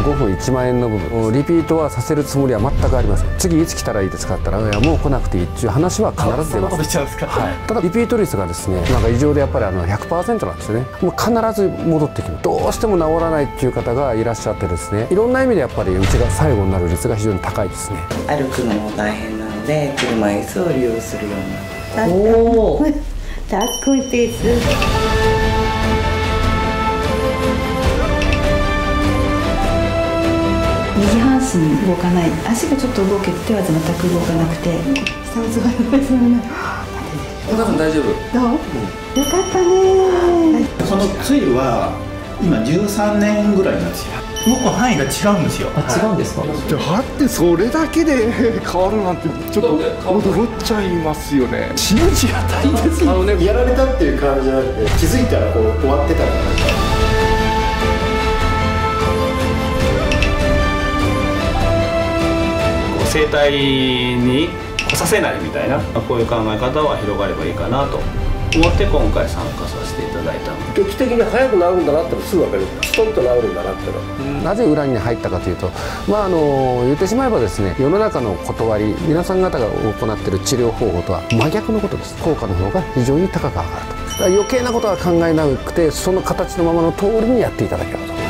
5分1万円の部分、リピートはさせるつもりは全くありません。次いつ来たらいいですかって言ったら、いやもう来なくていいっていう話は必ず出ます。ただリピート率がですね、なんか異常でやっぱり100% なんですよね。もう必ず戻ってきます。どうしても治らないっていう方がいらっしゃってですね、いろんな意味でやっぱりうちが最後になる率が非常に高いですね。 歩くのも大変なので、車椅子を利用するようになった。 おお。 Tack com peso. 右半身動かない、足がちょっと動けて手は全く動かなくて、下をすごい多分大丈夫。 どう？よかったね。 このつゆは今13年ぐらいなんですよ。もっと範囲が違うんですよ。 あ、違うんですか。 だってそれだけで変わるなんてちょっと驚っちゃいますよね。信じがたいですよね。 やられたっていう感じじゃなくて、気づいたらこう終わってたら整体に来させないみたいな、こういう考え方は広がればいいかなと思って今回参加させていただいたので、 劇的に早く治るんだなってすぐ分かる。ストンと治るんだなってのは。 なぜ裏に入ったかというと、言ってしまえばですね、世の中の断り、皆さん方が行っている治療方法とは真逆のことです。効果の方が非常に高く上がると。だから余計なことは考えなくて、その形のままの通りにやっていただければと。